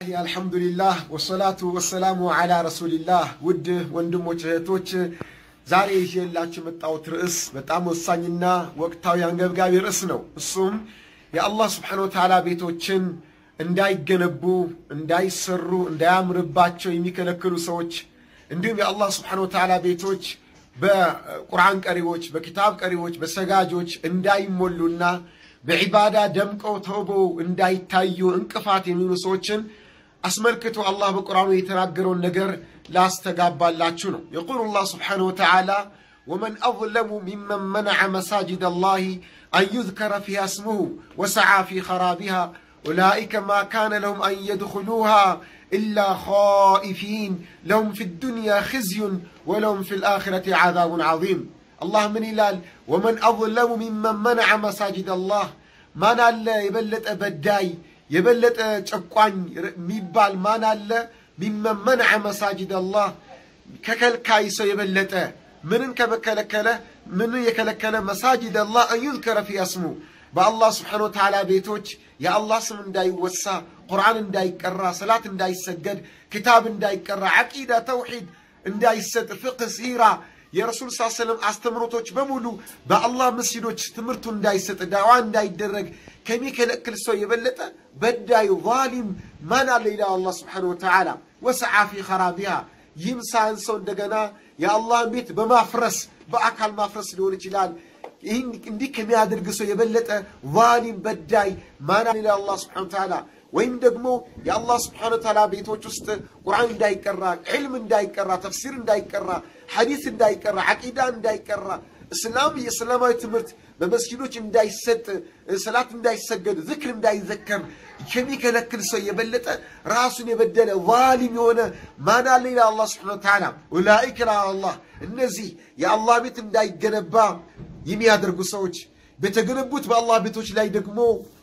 አልহামዱሊላህ ወሰላቱ ወሰላሙ ዐላ ረሱሊላህ ውድ ወንድሞች እህቶች ዛሬ ይዤላችሁ መጣሁት ርዕስ በጣም ወሳኝና ወቅታዊ አንገብጋቢ ርዕስ ነው። እሱም የአላህ Subhanahu Wa Ta'ala ቤቶችን እንዳይገነቡ እንዳይሰሩ እንዳያምርባቸው የሚከለክሉ ሰዎች እንዲሁም የአላህ Subhanahu Wa Ta'ala ቤቶች በቁርአን ቀሪዎች በኪታብ ቀሪዎች በሰጋጆች እንዳይሞሉና በዒባዳ ደምቀው ተውበው እንዳይታዩ እንቅፋት የሚሆኑ ሰዎችን أسمركت الله بقرآن يتناقرون نجر لا استقابلاችሁ ነው يقول الله سبحانه وتعالى ومن أظلم ممن منع مساجد الله أن يذكر فيها اسمه وسعى في خرابها أولئك ما كان لهم أن يدخلوها إلا خائفين لهم في الدنيا خزي ولهم في الآخرة عذاب عظيم الله من إلال ومن أظلم ممن منع مساجد الله ما نال يبلت أبداي يبلت ጨቋኝ ሚባል ማን አለ ممن منع مساجد الله ከከልካይ ሰው የበለጠ ምንን ከበከለከለ ምን የከለከለ مساجد الله ان يذكر في اسمه بالله سبحانه وتعالى ቤቶች የአላህ ስም እንዳይወሳ ቁርአን እንዳይቀራ ሰላት እንዳይሰገድ ክታብ እንዳይቀራ አቂዳ ተውሂድ እንዳይሰጥ ፍቅህ ሲራ የረሱል ሰለላሁ ዐለይሂ ወሰለም አስተምሮቶች በሙሉ በአላህ መስጂዶች ትምርቱ እንዳይሰጥ ዳዋ እንዳይደረግ ከሚከለክል ሰው የበለጠ በዳይ ዛሊም ማን አለ ኢላ አላህ Subhanahu Wa Ta'ala ወሰዓ في خرابها ይምሳን ሰው እንደገና የአላህ ቤት በማፍረስ በአካል ማፍረስ ሊሆን ይችላል እንዲህ ከሚያደርግ ሰው የበለጠ ዛሊም በዳይ ማን አለ ኢላ አላህ Subhanahu Wa Ta'ala ወይም ደግሞ የአላህ Subhanahu Wa Ta'ala ቤቶች ውስጥ ቁርአን እንዳይቀራ ዒልም እንዳይቀራ ተፍሲር እንዳይቀራ ሐዲስ እንዳይቀራ አቂዳ እንዳይቀራ እስላም የእስላማዊ ትምህርት በመስጊዶች እንዳይሰጥ ሰላት እንዳይሰገድ ዝክር እንዳይዘከር ከሚከለክል ሰው የበለጠ ራሱን የበደለ ዛሊም የሆነ ማን አለ ኢላ አላህ Subhanahu Wa Ta'ala ኡላኢከ አላህ እነዚህ የአላህ ቤት እንዳይገነባ የሚያደርጉ ሰዎች በተገነቡት በአላህ ቤቶች ላይ ደግሞ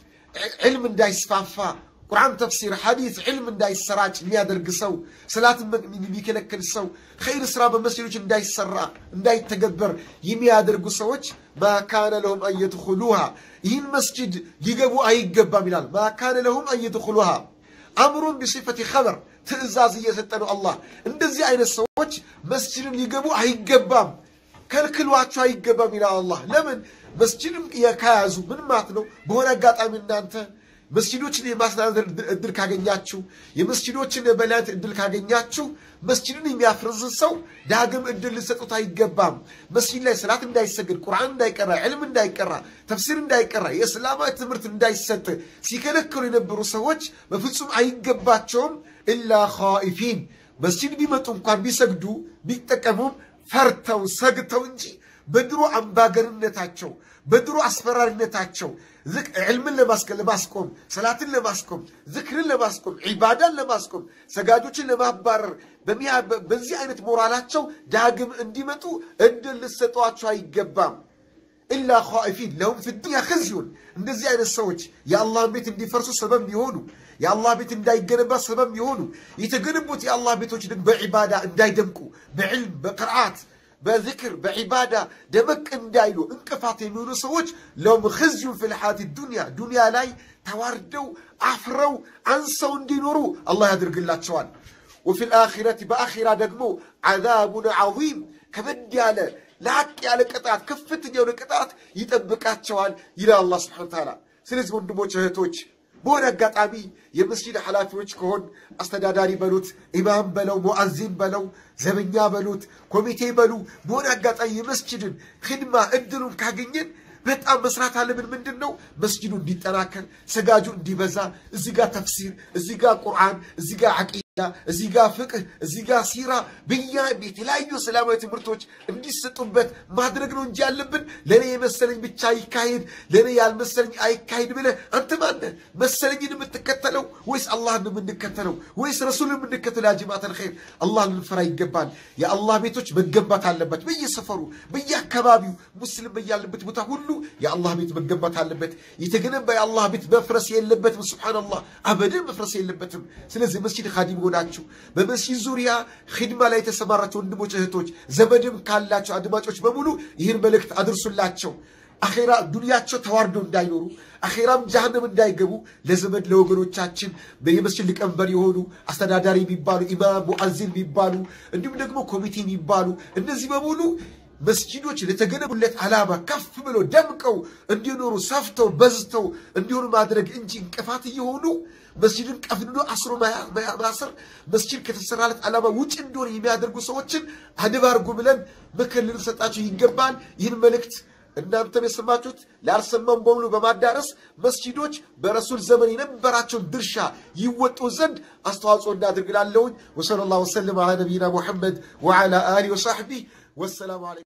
ዒልም እንዳይስፋፋ ቁርአን ተፍሲር ሐዲስ ዒልም እንዳይሰራጭ የሚያደርግ ሰው ሰላት የሚከለክል ሰው ኸይር ስራ በመስጂዶች እንዳይሰራ እንዳይተገበር የሚያደርጉ ሰዎች ما كان لهم ان يدخلوها ይህን መስጂድ ሊገቡ አይገባም ይላል ما كان لهم ان يدخلوها امر بصفه خبر ትእዛዝ እየሰጠ ነው አላህ እንደዚህ አይነት ሰዎች መስጂድን ሊገቡ አይገባም ከልክሏቸው አይገባም ይላል አላህ ለምን መስጂድም የካያዙ ምን ማለት ነው በሆነ አጋጣሚ እናንተ መስጂዶችን የማስተዳደር እድል ካገኛችሁ የመስጂዶችን የበላት እድል ካገኛችሁ መስጂድን የሚያፈርስ ሰው ዳግም እድል ሊሰጡት አይገባም መስጂድ ላይ ሰላት እንዳይሰግድ ቁርአን እንዳይቀራ ዒልም እንዳይቀራ ተፍሲር እንዳይቀራ የእስላማዊ ትምህርት እንዳይሰጥ ሲከለክሉ የነበሩ ሰዎች በፍጹም አይገባቸውም ኢላ ኻኢፊን መስጂድ ቢመጡ እንኳን ቢሰግዱ ቢጠቀሙም ፈርተው ሰግተው እንጂ በድሮ አምባገርነታቸው በድሮ አስፈራሪነታቸው ዒልምን ለማስቆም ሰላትን ለማስቆም ዝክርን ለማስቆም ዒባዳን ለማስቆም ሰጋጆችን ለማባረር በዚህ አይነት ሞራላቸው ዳግም እንዲመጡ እድል ልሰጧቸው አይገባም ኢላ ኻኢፊን ለሁም في الدنيا خزي እንደዚህ አይነት ሰዎች የአላህ ቤት እንዲፈርሱ ሰበብ ይሆኑ የአላህ ቤት እንዳይገነባ ሰበብ ይሆኑ የተገነቡት የአላህ ቤቶች ደግሞ በዒባዳ እንዳይደምቁ በዒልም በቅርአት በذكر بعباده دمك እንዳይሉ እንቅፋት የሚሆኑ ሰዎች لهم خزي في الحياه الدنيا ዱንያ ላይ ተዋርደው አፍረው አንሰው እንዲኖሩ አላህ ያድርግላቸዋል وفي الاخره باخره ደግሞ عذاب عظيم ከበድ ያለ ላቅ ያለ ቅጣት ከፍተኛ የሆነ ቅጣት ይጠብቃቸዋል ይላል አላህ Subhanahu Wa Ta'ala ስለዚህ ወንድሞች እህቶች በሆነ አጋጣሚ የመስጂድ ሐላፊዎች ከሆን አስተዳዳሪ በሉት ኢማም በለው ሙአዚን በለው ዘበኛ በሉት ኮሚቴ በሉ በሆነ አጋጣሚ የመስጂድን ኺድማ እድሉን ካገኘን በጣም መስራት አለብን ምንድነው መስጂዱ እንዲጠናከር ሰጋጁ እንዲበዛ እዚህ ጋር ተፍሲር እዚህ ጋር ቁርአን እዚህ ጋር አቂዳ እዚህ ጋር ፍቅህ እዚህ ጋር ሲራ በየቤት ላይ ሰላማዊ ትምህርቶች እንዲሰጡበት ማድረግ ነው እንጂ ያለብን ለኔ የመሰለኝ ብቻ ይካሄድ ለኔ ያልመሰለኝ አይካሄድ ብለ አንተ ማን መሰለኝን የምትከተለው ወይስ አላህን የምንከተለው ወይስ ረሱልን የምንከተለው ያ ጀማዓት الخير አላህን ልንፈራ ይገባል የአላህ ቤቶች መገንባት አለበት በየሰፈሩ በየአካባቢው ሙስሊም በያለበት ቦታ ሁሉ የአላህ ቤት መገንባት አለበት የተገነባ የአላህ ቤት መፍረስ የለበትም ሱብሃንአላህ አበደን መፍረስ የለበትም ስለዚህ መስጂድ ኻዲም ሆናችሁ በመስጂድ ዙሪያ ኺድማ ላይ ተሰማራችሁ ወንድሞች እህቶች ዘመድም ካላችሁ አድማጮች በሙሉ ይህን መልእክት አድርሱላቸው አኺራ ዱንያቸው ተዋርዶ እንዳይኖሩ አኺራም ጀሃነም እንዳይገቡ ለዘመድ ለወገኖቻችን በየመስጂድ ሊቀመንበር የሆኑ አስተዳዳሪ የሚባሉ ኢማም ሙአዚን የሚባሉ እንዲሁም ደግሞ ኮሚቴ የሚባሉ እነዚህ በሙሉ መስጂዶች ለተገነቡለት ዓላማ ከፍ ብሎ ደምቀው እንዲኖሩ ሰፍተው በዝተው እንዲሆኑ ማድረግ እንጂ እንቅፋት እየሆኑ መስጂድን ቀፍድዶ አስሮ ማሰር መስጂድ ከተሰራለት ዓላማ ውጭ እንዲሆን የሚያደርጉ ሰዎችን አድባርጉ ብለን ምክር ልንሰጣቸው ይገባል። ይህን መልእክት እናንተም የሰማችሁት ላልሰማም በሙሉ በማዳረስ መስጂዶች በረሱል ዘመን የነበራቸውን ድርሻ ይወጡ ዘንድ አስተዋጽኦ እናድርግላለሁ። ወሰለላሁ ዐለ ነቢይና ሙሐመድ ወዐላ አሊሂ ወሰህቢሂ ወሰላሙ ዐለይኩም።